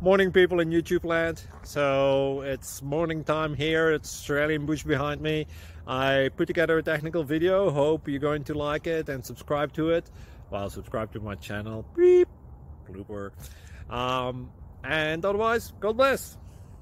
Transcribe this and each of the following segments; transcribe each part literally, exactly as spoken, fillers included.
Morning, people in YouTube land. So it's morning time here. It's Australian bush behind me. I put together a technical video. Hope you're going to like it and subscribe to it. Well, subscribe to my channel. Beep. Blooper. Um, and otherwise, God bless.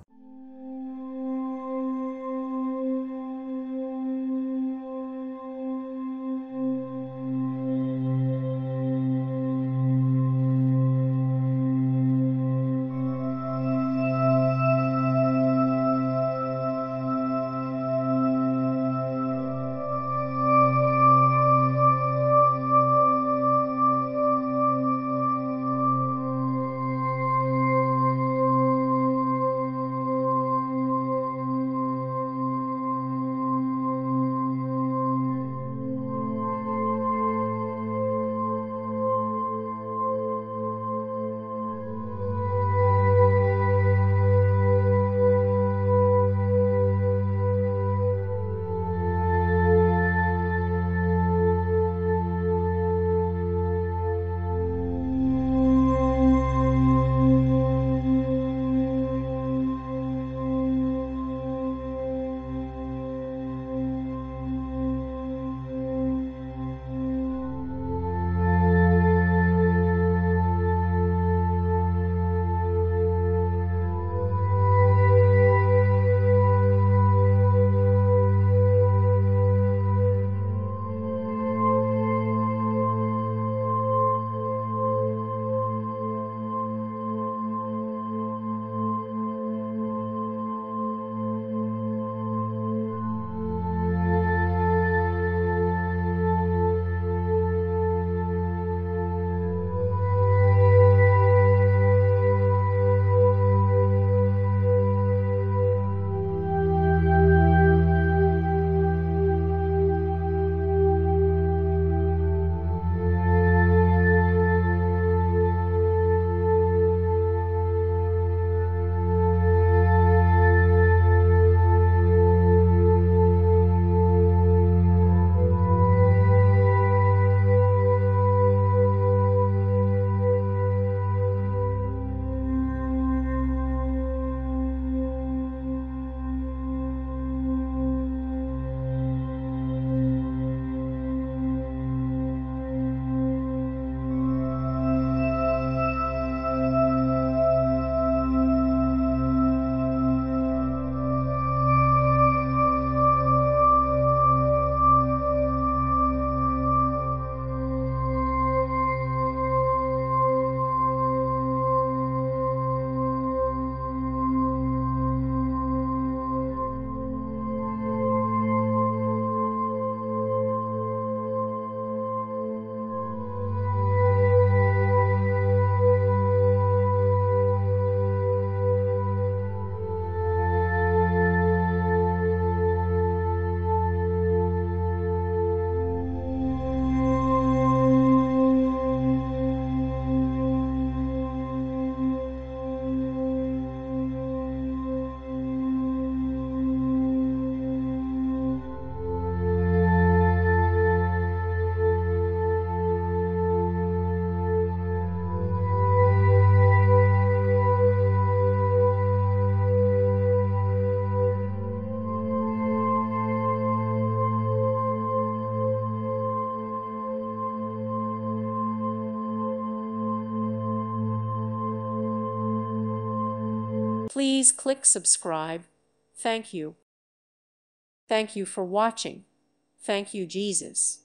Please click subscribe. Thank you. Thank you for watching. Thank you, Jesus.